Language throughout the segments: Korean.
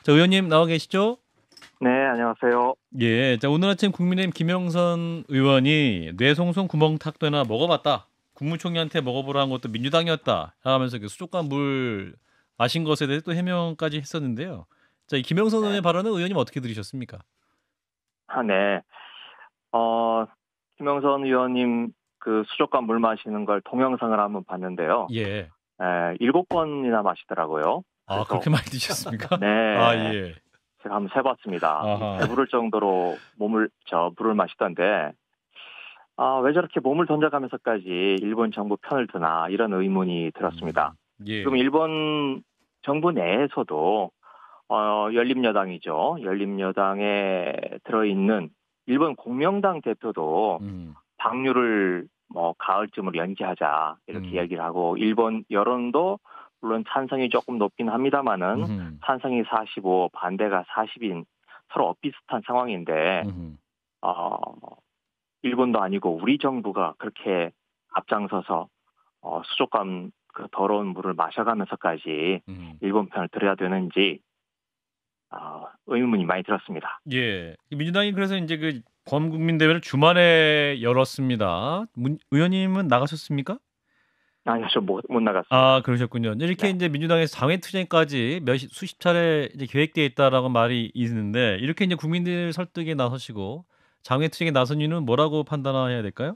자, 의원님 나와 계시죠? 네, 안녕하세요. 예. 자, 오늘 아침 국민의힘 김영선 의원이 뇌송송 구멍탁도나 먹어봤다. 국무총리한테 먹어보라는 것도 민주당이었다. 하면서 그 수족관 물 마신 것에 대해서 또 해명까지 했었는데요. 자, 이 김영선 의원의 발언은 의원님 어떻게 들으셨습니까? 네. 어, 김영선 의원님 그 수족관 물 마시는 걸 동영상을 한번 봤는데요. 예. 7번이나 마시더라고요. 아, 그래서 그렇게 많이 드셨습니까? 네, 아, 예. 제가 한번 세봤습니다. 아하. 배부를 정도로 물을 마시던데, 왜 저렇게 몸을 던져가면서까지 일본 정부 편을 드나 이런 의문이 들었습니다. 예. 지금 일본 정부 내에서도 열린여당이죠. 열린여당에 들어있는 일본 공명당 대표도 방류를 가을쯤으로 연기하자 이렇게 얘기를 하고, 일본 여론도 물론 찬성이 조금 높긴 합니다만은 찬성이 45, 반대가 40인 서로 엇비슷한 상황인데 일본도 아니고 우리 정부가 그렇게 앞장서서 수족관 그 더러운 물을 마셔가면서까지 일본 편을 들어야 되는지 의문이 많이 들었습니다. 예. 민주당이 그래서 이제 그 범국민 대회를 주말에 열었습니다. 의원님은 나가셨습니까? 아니요, 저 못 나갔습니다. 아, 그러셨군요. 이렇게 네. 이제 민주당에서 장외투쟁까지 수십 차례 이제 계획되어 있다라고 말이 있는데, 이렇게 이제 국민들 설득에 나서시고 장외투쟁에 나선 이유는 뭐라고 판단해야 될까요?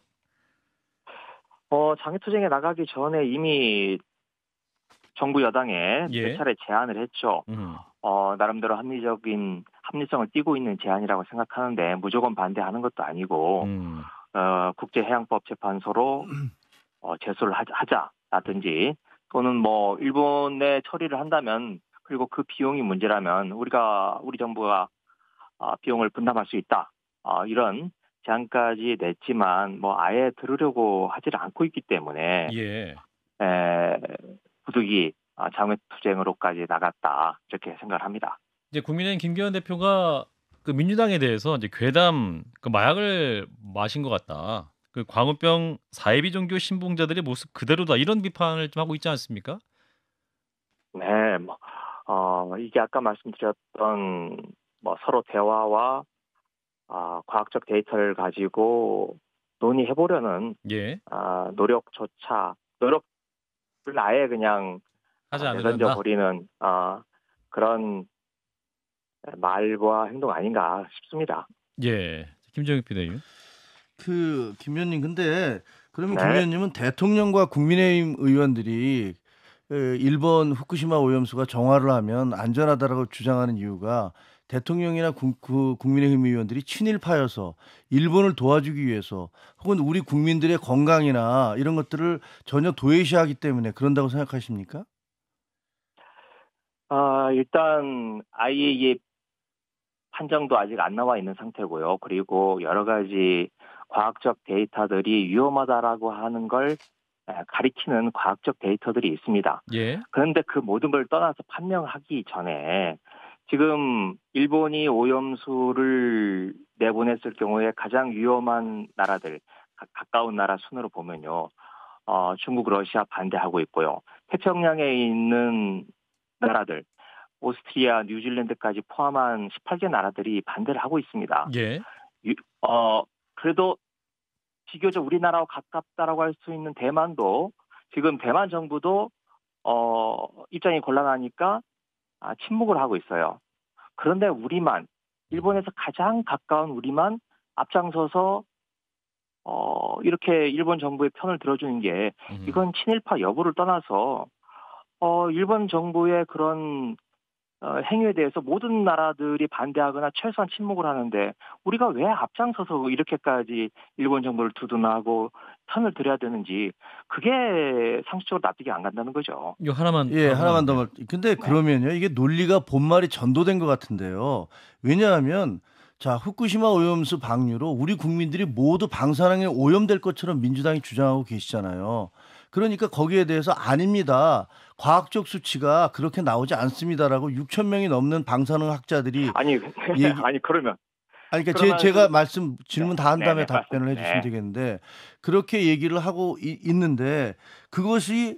장외투쟁에 나가기 전에 이미 정부 여당에 예. 몇 차례 제안을 했죠. 나름대로 합리성을 띠고 있는 제안이라고 생각하는데, 무조건 반대하는 것도 아니고 국제해양법재판소로 제소를 하자라든지, 또는 일본에 처리를 한다면, 그리고 그 비용이 문제라면 우리 정부가 비용을 분담할 수 있다. 이런 제안까지 냈지만 아예 들으려고 하지를 않고 있기 때문에 예. 부득이 장외투쟁으로까지 나갔다, 이렇게 생각을 합니다. 이제 국민의힘 김기현 대표가 그 민주당에 대해서 이제 괴담, 그 마약을 마신 것 같다. 그 광우병 사이비 종교 신봉자들의 모습 그대로다, 이런 비판을 좀 하고 있지 않습니까? 네, 이게 아까 말씀드렸던 서로 대화와 과학적 데이터를 가지고 논의해보려는 예. 노력을 아예 그냥 하지 않으려나? 내던져 버리는 그런 말과 행동 아닌가 싶습니다. 예. 김정익 비대위원. 김 의원님, 근데 그러면 네. 김 의원님은 대통령과 국민의힘 의원들이 일본 후쿠시마 오염수가 정화를 하면 안전하다라고 주장하는 이유가 대통령이나 국민의힘 의원들이 친일파여서 일본을 도와주기 위해서, 혹은 우리 국민들의 건강이나 이런 것들을 전혀 도외시하기 때문에 그런다고 생각하십니까? 일단 IAEA 판정도 아직 안 나와 있는 상태고요. 그리고 여러 가지 과학적 데이터들이 위험하다라고 하는 걸 가리키는 과학적 데이터들이 있습니다. 예. 그런데 그 모든 걸 떠나서 판명하기 전에, 지금 일본이 오염수를 내보냈을 경우에 가장 위험한 나라들, 가까운 나라 순으로 보면요, 중국, 러시아 반대하고 있고요. 태평양에 있는 나라들, 오스트리아, 뉴질랜드까지 포함한 18개 나라들이 반대를 하고 있습니다. 예. 그래도 비교적 우리나라와 가깝다라고 할 수 있는 대만도, 지금 대만 정부도 입장이 곤란하니까 침묵을 하고 있어요. 그런데 우리만, 일본에서 가장 가까운 우리만 앞장서서 이렇게 일본 정부의 편을 들어주는 게, 이건 친일파 여부를 떠나서 일본 정부의 그런 행위에 대해서 모든 나라들이 반대하거나 최소한 침묵을 하는데, 우리가 왜 앞장서서 이렇게까지 일본 정부를 두둔하고 편을 들여야 되는지, 그게 상식적으로 납득이 안 간다는 거죠. 이거 하나만. 하나만 더. 근데 그러면요, 이게 논리가 본말이 전도된 것 같은데요. 왜냐하면 후쿠시마 오염수 방류로 우리 국민들이 모두 방사능에 오염될 것처럼 민주당이 주장하고 계시잖아요. 그러니까 거기에 대해서 아닙니다, 과학적 수치가 그렇게 나오지 않습니다라고 6천 명이 넘는 방사능 학자들이 그러면 그러니까 제가 질문 다 한 다음에 답변을 맞습니다. 해주시면 되겠는데, 그렇게 얘기를 하고 있는데 그것이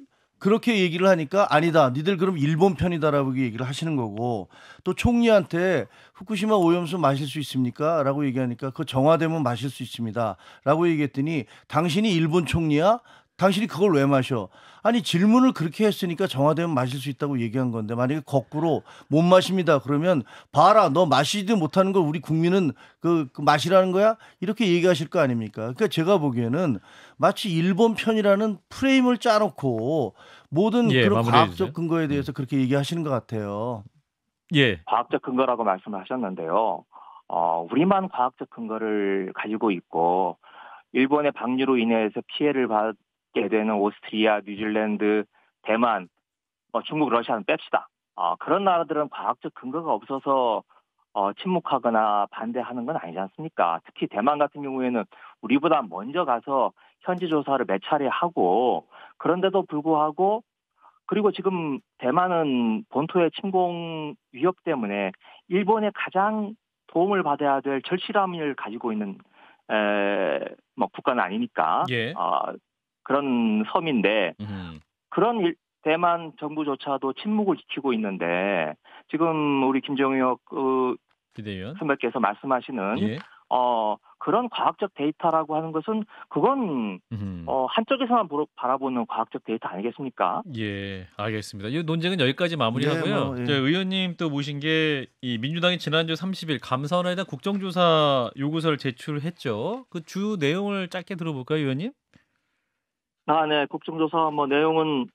그렇게 얘기를 하니까 아니다. 니들 그럼 일본 편이다라고 얘기를 하시는 거고 또 총리한테 후쿠시마 오염수 마실 수 있습니까? 라고 얘기하니까 그 정화되면 마실 수 있습니다. 라고 얘기했더니 당신이 일본 총리야? 당신이 그걸 왜 마셔? 아니 질문을 그렇게 했으니까 정화되면 마실 수 있다고 얘기한 건데 만약에 거꾸로 못 마십니다. 그러면 봐라 너 마시지도 못하는 걸 우리 국민은 그 마시라는 거야? 이렇게 얘기하실 거 아닙니까? 그러니까 제가 보기에는 마치 일본 편이라는 프레임을 짜놓고 모든 예, 그런 마무리해 주세요. 과학적 근거에 대해서 그렇게 얘기하시는 것 같아요. 예. 과학적 근거라고 말씀하셨는데요. 우리만 과학적 근거를 가지고 있고 일본의 방류로 인해서 피해를 받게 되는 오스트리아, 뉴질랜드, 대만, 중국, 러시아는 뺍시다. 그런 나라들은 과학적 근거가 없어서 침묵하거나 반대하는 건 아니지 않습니까? 특히 대만 같은 경우에는 우리보다 먼저 가서 현지 조사를 몇 차례 하고 그런데도 불구하고 그리고 지금 대만은 본토의 침공 위협 때문에 일본의 가장 도움을 받아야 될 절실함을 가지고 있는 국가는 아니니까 예. 그런 섬인데 음. 그런 대만 정부조차도 침묵을 지키고 있는데 지금 우리 김정혁 비대위원. 선배께서 말씀하시는 예. 그런 과학적 데이터라고 하는 것은 그건 한쪽에서만 바라보는 과학적 데이터 아니겠습니까? 예, 알겠습니다. 이 논쟁은 여기까지 마무리하고요. 예, 예. 저 의원님 또 모신 게 이 민주당이 지난주 30일 감사원에 대한 국정조사 요구서를 제출했죠. 그 주 내용을 짧게 들어볼까요, 의원님? 네, 국정조사 내용은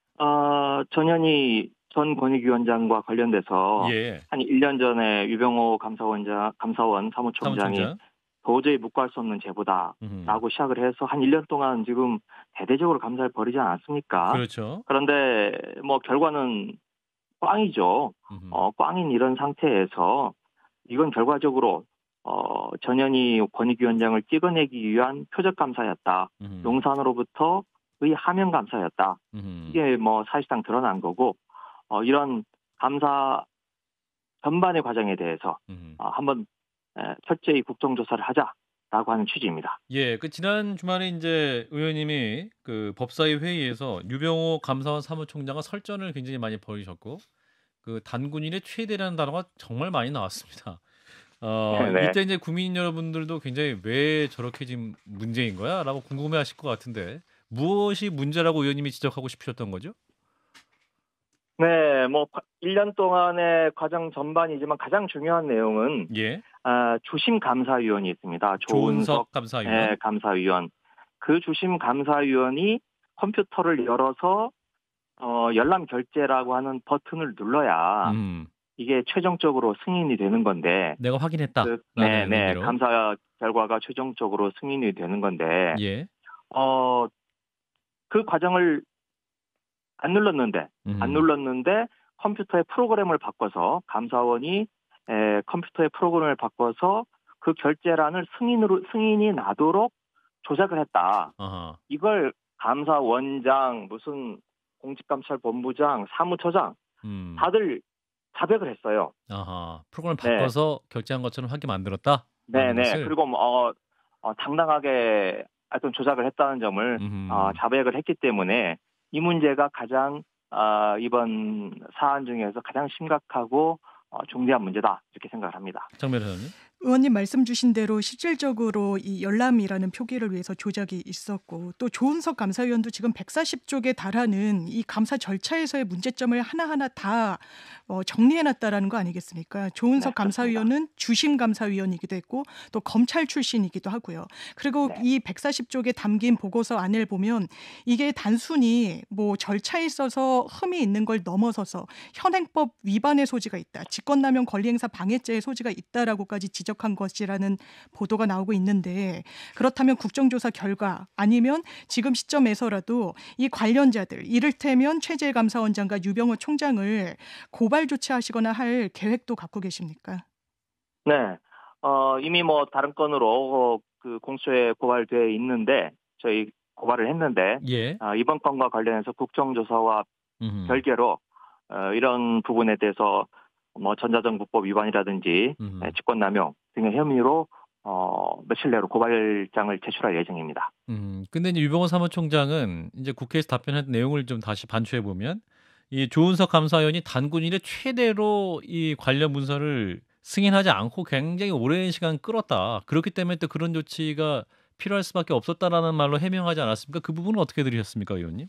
전현희 전 권익위원장과 관련돼서 예. 한 1년 전에 유병호 감사원 사무총장이 사무총장. 도저히 묵과할 수 없는 제보다라고 시작을 해서 한 1년 동안 지금 대대적으로 감사를 벌이지 않았습니까? 그렇죠. 그런데 결과는 꽝이죠. 꽝인 이런 상태에서 이건 결과적으로 전현희 권익위원장을 찍어내기 위한 표적 감사였다. 용산으로부터의 하명 감사였다. 이게 사실상 드러난 거고 이런 감사 전반의 과정에 대해서 한번 철저히 국정조사를 하자라고 하는 취지입니다. 예, 그 지난 주말에 이제 의원님이 그 법사위 회의에서 유병호 감사원 사무총장과 설전을 굉장히 많이 벌이셨고 그 단군인의 최대라는 단어가 정말 많이 나왔습니다. 네. 이때 이제 국민 여러분들도 굉장히 왜 저렇게 지금 문제인 거야라고 궁금해하실 것 같은데 무엇이 문제라고 의원님이 지적하고 싶으셨던 거죠? 네, 1년 동안의 과정 전반이지만 가장 중요한 내용은 예, 주심 감사위원이 있습니다. 조은석 감사위원. 감사위원. 그 주심 감사위원이 컴퓨터를 열어서 열람 결제라고 하는 버튼을 눌러야 이게 최종적으로 승인이 되는 건데. 내가 확인했다. 네, 감사 결과가 최종적으로 승인이 되는 건데. 예. 그 과정을 안 눌렀는데 컴퓨터의 프로그램을 바꿔서 감사원이 컴퓨터의 프로그램을 바꿔서 그 결제란을 승인이 나도록 조작을 했다. 아하. 이걸 감사원장, 무슨 공직감찰본부장, 사무처장 다들 자백을 했어요. 아하. 프로그램을 바꿔서 결제한 것처럼 하게 만들었다. 네네. 그리고 당당하게 하여튼 조작을 했다는 점을 자백을 했기 때문에 이 문제가 가장 이번 사안 중에서 가장 심각하고 중대한 문제다 이렇게 생각을 합니다. 장면 의원님. 의원님 말씀 주신 대로 실질적으로 이 열람이라는 표기를 위해서 조작이 있었고 또 조은석 감사위원도 지금 140쪽에 달하는 이 감사 절차에서의 문제점을 하나하나 다 정리해놨다라는 거 아니겠습니까? 조은석 네, 감사위원은 주심 감사위원이기도 했고 또 검찰 출신이기도 하고요. 그리고 이 140쪽에 담긴 보고서 안을 보면 이게 단순히 절차에 있어서 흠이 있는 걸 넘어서서 현행법 위반의 소지가 있다. 직권남용 권리행사 방해죄의 소지가 있다라고까지 지적한 것이라는 보도가 나오고 있는데 그렇다면 국정조사 결과 아니면 지금 시점에서라도 이 관련자들 이를테면 최재 감사원장과 유병호 총장을 고발 조치하시거나 할 계획도 갖고 계십니까? 네, 이미 다른 건으로 그 공수처에 고발되어 있는데 저희 고발을 했는데 예. 이번 건과 관련해서 국정조사와 별개로 이런 부분에 대해서 전자정부법 위반이라든지 직권남용 등의 혐의로 며칠 내로 고발장을 제출할 예정입니다. 근데 이제 유병호 사무총장은 이제 국회에서 답변한 내용을 좀 다시 반추해 보면 이 조은석 감사위원이 단군 이래 최대로 이 관련 문서를 승인하지 않고 굉장히 오랜 시간 끌었다. 그렇기 때문에 또 그런 조치가 필요할 수밖에 없었다라는 말로 해명하지 않았습니까? 그 부분은 어떻게 들으셨습니까, 의원님?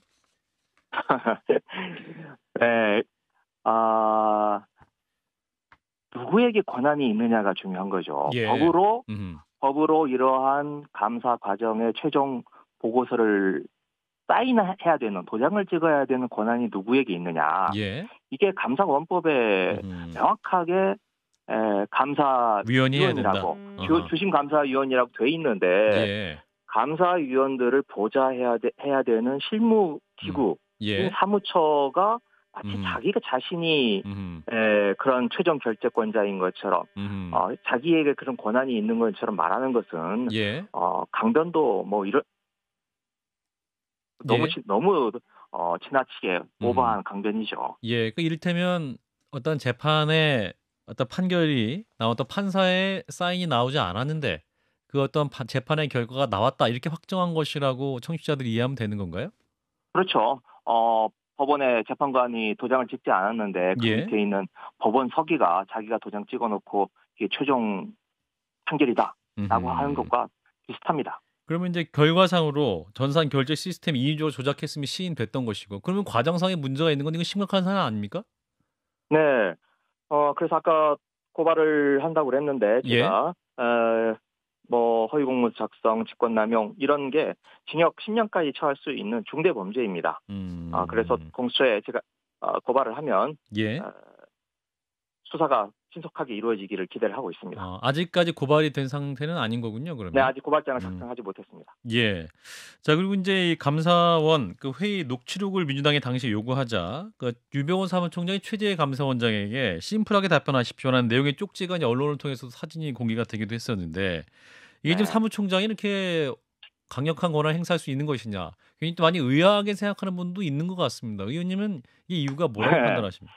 네, 아, 누구에게 권한이 있느냐가 중요한 거죠. 예. 법으로 이러한 감사 과정의 최종 보고서를 사인해야 되는, 도장을 찍어야 되는 권한이 누구에게 있느냐. 예. 이게 감사원법에 명확하게 위원이 해야 된다. 감사위원이라고 주심 감사위원이라고 돼 있는데 예. 감사위원들을 보좌해야 되는 실무 기구 예. 사무처가 마치 자기가 자신이 그런 최종 결재권자인 것처럼 자기에게 그런 권한이 있는 것처럼 말하는 것은 예. 강변도 뭐 이런 너무 예. 너무 지나치게 오버한 강변이죠. 예, 그 이를테면 어떤 재판에 어떤 판결이 나왔던 판사의 사인이 나오지 않았는데 그 어떤 재판의 결과가 나왔다 이렇게 확정한 것이라고 청취자들이 이해하면 되는 건가요? 그렇죠. 법원의 재판관이 도장을 찍지 않았는데 그 예. 밑에 있는 법원 서기가 자기가 도장 찍어놓고 이게 최종 판결이다라고 하는 것과 비슷합니다. 그러면 이제 결과상으로 전산 결제 시스템 인위적으로 조작했으면 시인됐던 것이고 그러면 과정상에 문제가 있는 건 이건 심각한 사안 아닙니까? 네. 그래서 아까 고발을 한다고 그랬는데 제가 뭐 허위공문서 작성, 직권남용 이런 게 징역 10년까지 처할 수 있는 중대 범죄입니다. 그래서 공수처에 제가 고발을 하면 수사가 신속하게 이루어지기를 기대를 하고 있습니다. 아직까지 고발이 된 상태는 아닌 거군요, 그러면. 네, 아직 고발장을 작성하지 못했습니다. 예. 자, 그리고 이제 이 감사원 그 회의 녹취록을 민주당이 당시 요구하자 그 유병호 사무총장이 최재해 감사원장에게 심플하게 답변하십시오라는 내용의 쪽지가 이제 언론을 통해서 사진이 공개가 되기도 했었는데 이게 지금 사무총장이 이렇게 강력한 권한을 행사할 수 있는 것이냐? 괜히 또 많이 의아하게 생각하는 분도 있는 것 같습니다. 의원님은 이 이유가 뭐라고 판단하십니까?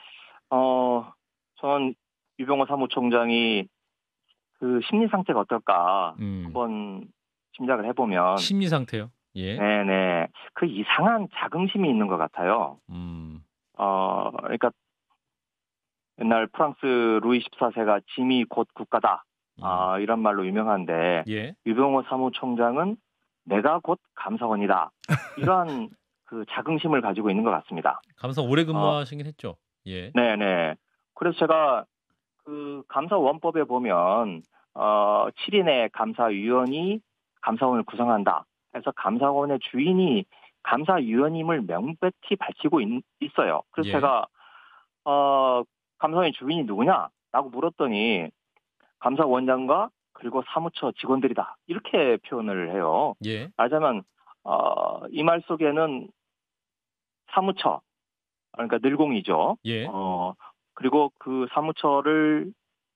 저는 유병호 사무총장이 그 심리 상태가 어떨까 한번 짐작을 해보면 심리 상태요? 예. 네네. 그 이상한 자긍심이 있는 것 같아요. 그러니까 옛날 프랑스 루이 14세가 짐이 곧 국가다. 이런 말로 유명한데 유병호 사무총장은 내가 곧 감사원이다. 이러한 그 자긍심을 가지고 있는 것 같습니다. 감사 오래 근무하시긴 했죠. 예. 네네. 그래서 제가 그 감사원법에 보면 7인의 감사위원이 감사원을 구성한다. 그래서 감사원의 주인이 감사위원임을 명백히 밝히고 있어요. 그래서 제가 감사원의 주인이 누구냐라고 물었더니 감사원장과 그리고 사무처 직원들이다. 이렇게 표현을 해요. 말하자면 이 말 속에는 사무처, 그러니까 늘공이죠. 그리고 그 사무처를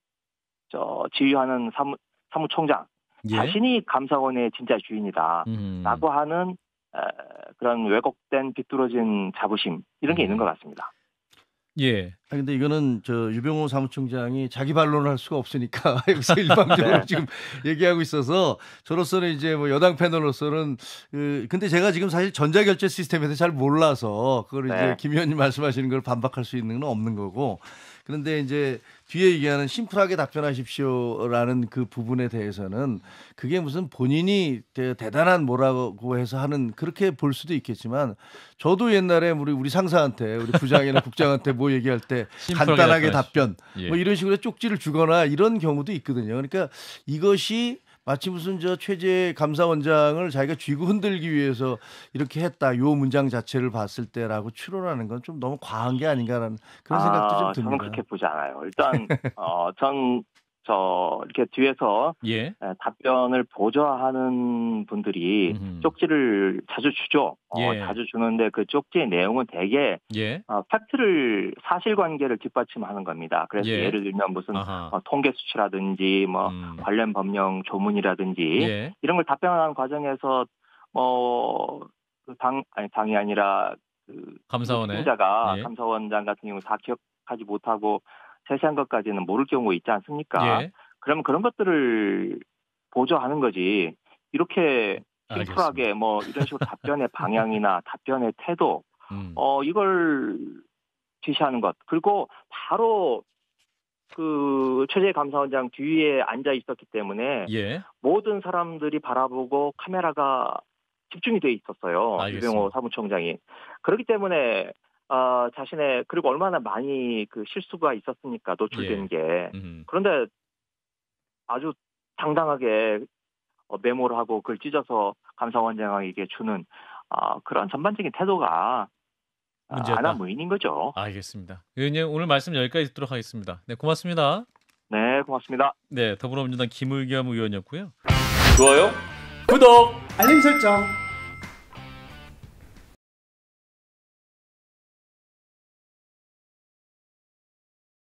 지휘하는 사무총장 자신이 감사원의 진짜 주인이다라고 하는 그런 왜곡된 비뚤어진 자부심 이런 게 있는 것 같습니다. 예. 근데 이거는 유병호 사무총장이 자기 반론을 할 수가 없으니까 여기서 일방적으로 지금 얘기하고 있어서 저로서는 이제 뭐 여당 패널로서는 근데 제가 지금 사실 전자결제 시스템에 대해서 잘 몰라서 그걸 이제 김 의원님 말씀하시는 걸 반박할 수 있는 건 없는 거고 그런데 이제 뒤에 얘기하는 심플하게 답변하십시오라는 그 부분에 대해서는 그게 무슨 본인이 대단한 뭐라고 해서 하는 그렇게 볼 수도 있겠지만 저도 옛날에 우리 상사한테 우리 부장이나 국장한테 뭐 얘기할 때 간단하게 답변 뭐 이런 식으로 쪽지를 주거나 이런 경우도 있거든요. 그러니까 이것이 마치 무슨 최재 감사원장을 자기가 쥐고 흔들기 위해서 이렇게 했다. 요 문장 자체를 봤을 때라고 추론하는 건 좀 너무 과한 게 아닌가라는 그런 생각도 좀 듭니다. 저는 그렇게 보지 않아요. 일단 전 이렇게 뒤에서 답변을 보좌하는 분들이 쪽지를 자주 주죠. 자주 주는데 그 쪽지의 내용은 대개 팩트를 사실관계를 뒷받침하는 겁니다. 그래서 예를 들면 무슨 통계 수치라든지 뭐 관련 법령 조문이라든지 이런 걸 답변하는 과정에서 당이 아니라 그 감사원자가 감사원장 같은 경우 다 기억하지 못하고 세세한 것까지는 모를 경우 있지 않습니까? 그러면 그런 것들을 보조하는 거지. 이렇게 심플하게 뭐 이런 식으로 답변의 방향이나 답변의 태도, 이걸 지시하는 것. 그리고 바로 그 최재 감사원장 뒤에 앉아 있었기 때문에 예. 모든 사람들이 바라보고 카메라가 집중이 돼 있었어요. 알겠습니다. 유병호 사무총장이. 그렇기 때문에 자신의 그리고 얼마나 많이 그 실수가 있었습니까? 노출된 게. 그런데 아주 당당하게 메모를 하고 그걸 찢어서 감사원장에게 주는 그런 전반적인 태도가 안하무인인 거죠. 알겠습니다. 의원님 오늘 말씀 여기까지 듣도록 하겠습니다. 네, 고맙습니다. 네, 고맙습니다. 네, 더불어민주당 김의겸 의원이었고요. 좋아요, 구독, 알림 설정.